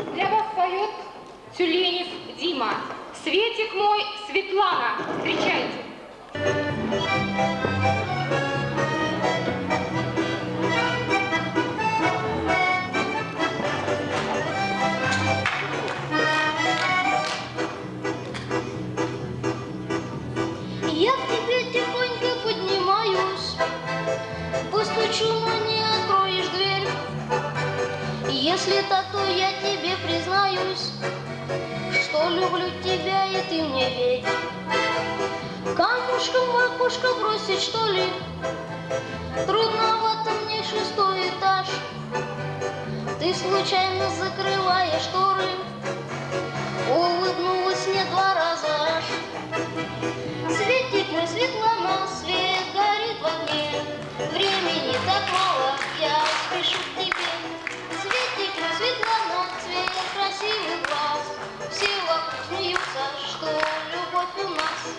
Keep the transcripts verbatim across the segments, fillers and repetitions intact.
Для вас поет Тюленев Дима. Светик мой, Светлана. Встречайте. Я к тебе тихонько поднимаюсь, постучу, но не откроешь дверь. Если так, то я тебе признаюсь, что люблю тебя, и ты мне верь. Камушком в окошко бросить, что ли? Трудновато мне шестой этаж. Ты случайно, закрывая шторы, улыбнулась мне два раза аж. Светик мой, Светлана, свет горит в окне. Времени так мало, я спешу к тебе. Светик мой, Светлана, цвет красивых глаз. Все вокруг смеются, что любовь у нас.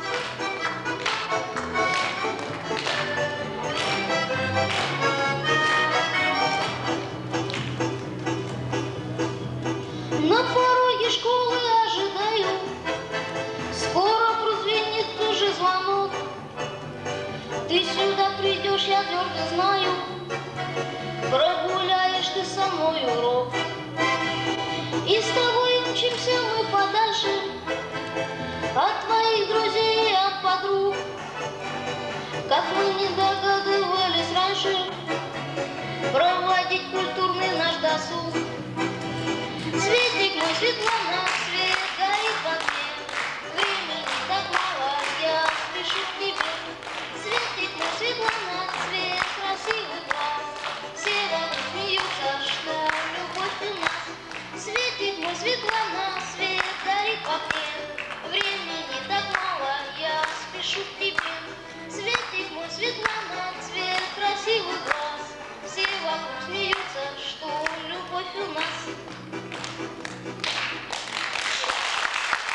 На пороге школы ожидаю, скоро прозвенит уже звонок. Ты сюда придешь, я твердо знаю, прогуляешь ты со мной урок. И с тобой учимся мы подальше от твоих друзей и от подруг. Как мы не догадывались раньше проводить культурный наш досуг.